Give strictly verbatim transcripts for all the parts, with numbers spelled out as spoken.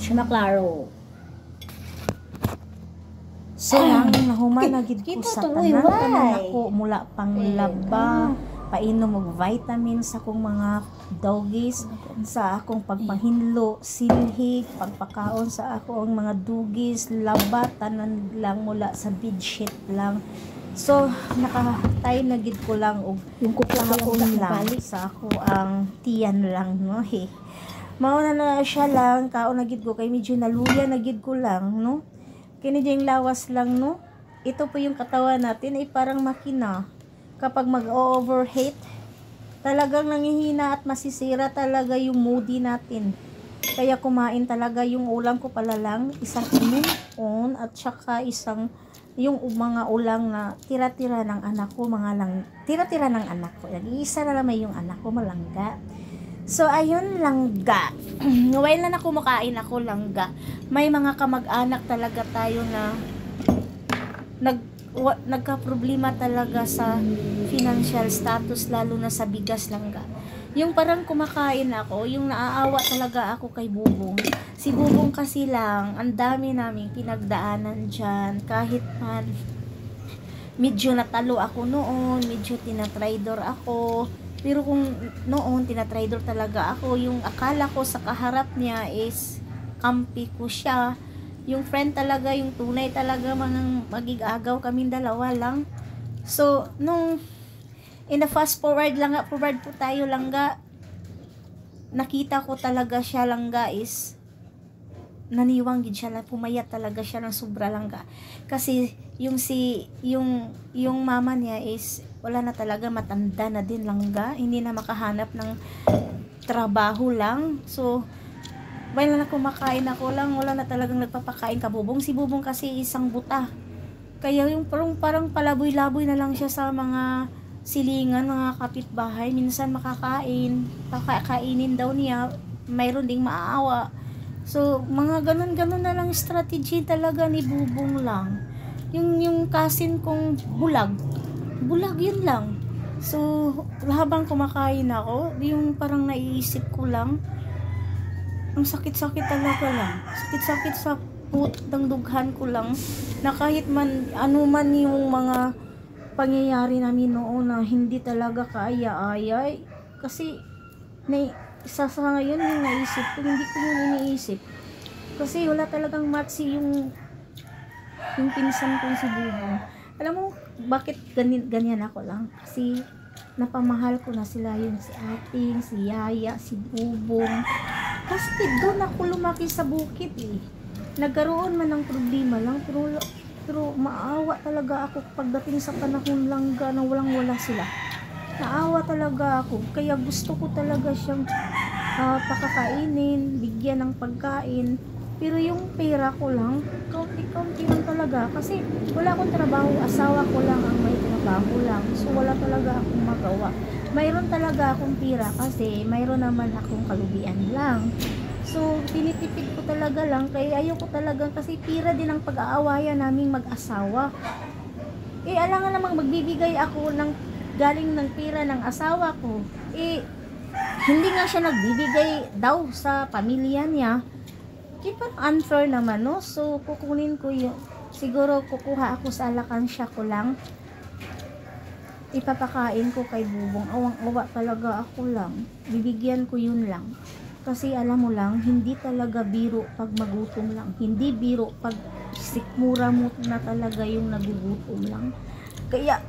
maklaro. So lang nahuman na gid ko Kita sa tuloy, tanan why? tanan ako mula pang laba, painom og vitamin sa akong mga doggies, sa akong pagpanghinlo, silhig, pagpakaon sa akong mga dugis, laba tanan lang mula sa bedsheet lang. So nakatay na gid ko lang og Yung kukla ako lang lang balik. sa ako ang tiyan lang no he. Mao na na siya lang kaon na gid ko kay medyo naluya na gid ko lang no. Kini diyang lawas lang no. Ito po yung katawan natin ay parang makina. Kapag mag-overheat, talagang nangihina at masisira talaga yung moody natin. Kaya kumain talaga yung ulam ko pala lang, isang inuon at saka isang yung mga ulang na tira-tira ng anak ko, mga lang, tira-tira ng anak ko. Nag-iisa na naman yung anak ko, malangga. So, ayun, langga. While na kumakain ako, langga. May mga kamag-anak talaga tayo na nag, wa, nagka-problema talaga sa financial status, lalo na sa bigas, langga. Yung parang kumakain ako, yung naaawa talaga ako kay Bubong. Si Bubong kasi lang, ang dami naming pinagdaanan dyan. Kahit man, medyo natalo ako noon, medyo tinatraidor ako. Pero kung noon, tinatraidor talaga ako, yung akala ko sa kaharap niya is kampi ko siya. Yung friend talaga, yung tunay talaga, manang magigagaw kaming dalawa lang. So, nung in the fast forward lang nga, forward po tayo langga, nakita ko talaga siya langga is naniwang gid siya, pumayat talaga siya ng sobra langga. Kasi yung si yung yung mama niya is wala na talaga, matanda na din langga, hindi na makahanap ng trabaho lang. So while na kumakain ako lang, wala na talagang nagpapakain ka Bubong. Si Bubong kasi isang buta, kaya yung parang, parang palaboy-laboy na lang siya sa mga silingan, mga kapitbahay. Minsan makakain, pakakainin daw niya, mayroon ding maaawa. So mga ganun-ganun na lang strategy talaga ni Bubong lang. Yung yung cousin kong bulag, bulag yun lang. So habang kumakain ako, yung parang naiisip ko lang, ang sakit-sakit talaga lang, sakit-sakit sa put ng dughan ko lang, na kahit man ano man yung mga pangyayari namin noon na hindi talaga kaaya-aya, kasi na, sa, sa ngayon yung naisip ko, hindi ko yung iniisip kasi wala talagang matsi yung yung pinsan kong si Bubong. Alam mo bakit ganyan, ganyan ako lang? Kasi napamahal ko na sila, yung si Ating, si Yaya, si Bubong. Kasi doon ako lumaki sa bukid eh. Nagkaroon man ng problema lang, pero pero maawa talaga ako pagdating sa panahon langga na walang wala sila. Naawa talaga ako, kaya gusto ko talaga siyang uh, pakakainin, bigyan ng pagkain. Pero yung pera ko lang, kaunti-kaunti lang talaga, kasi wala akong trabaho, asawa ko lang ang may trabaho lang, so wala talaga akong magawa. Mayroon talaga akong pera kasi mayroon naman akong kalubian lang. So, tinitipid ko talaga lang, kaya ayoko talaga, kasi pira din ang pag-aawayan naming mag-asawa. Eh, alangan namang magbibigay ako ng galing ng pira ng asawa ko. Eh, hindi nga siya nagbibigay daw sa pamilya niya. Kaya parang unfair naman, no? So, kukunin ko yung, siguro kukuha ako sa alakansya ko lang. Ipapakain ko kay Bubong. Awang-awa talaga ako lang. Bibigyan ko yun lang. Kasi alam mo lang, hindi talaga biro pag magutom lang. Hindi biro pag sikmura mo na talaga yung nagugutom lang. Kaya,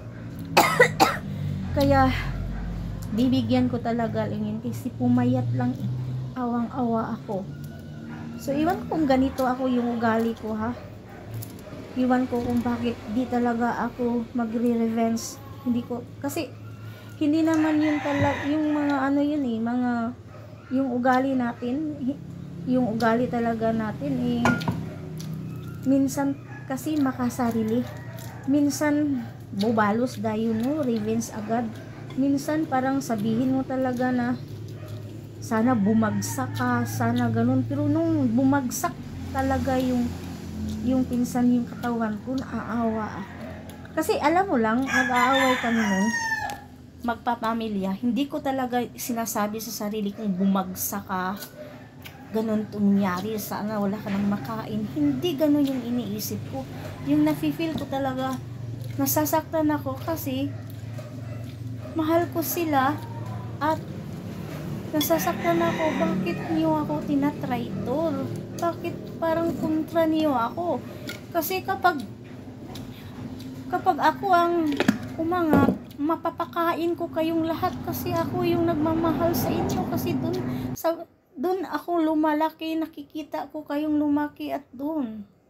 kaya, bibigyan ko talaga lang kasi pumayat lang eh. Awang-awa ako. So, iwan kung ganito ako yung ugali ko, ha? Iwan ko kung bakit di talaga ako magre-revenge. Hindi ko, kasi, hindi naman yung talaga, yung mga ano yun eh, mga, yung ugali natin, yung ugali talaga natin eh, minsan kasi makasarili. Minsan, bubalos dayon no, revenge agad. Minsan, parang sabihin mo talaga na, sana bumagsak ka, sana ganun. Pero nung bumagsak talaga yung yung pinsan yung katawan ko, naaawa ako. Kasi alam mo lang, mag-aaway kami nung magpapamilya. Hindi ko talaga sinasabi sa sarili kong bumagsak ka. ganun tungyari, sana wala ka nang makain. Hindi ganun yung iniisip ko. Yung nafe-feel ko talaga, nasasaktan ako kasi mahal ko sila at nasasaktan ako. Bakit niyo ako tinatraitor? Bakit parang kontra niyo ako? Kasi kapag kapag ako ang umangat, mapapakain ko kayong lahat kasi ako yung nagmamahal sa inyo, kasi dun sa dun ako lumalaki, nakikita ko kayong lumaki at dun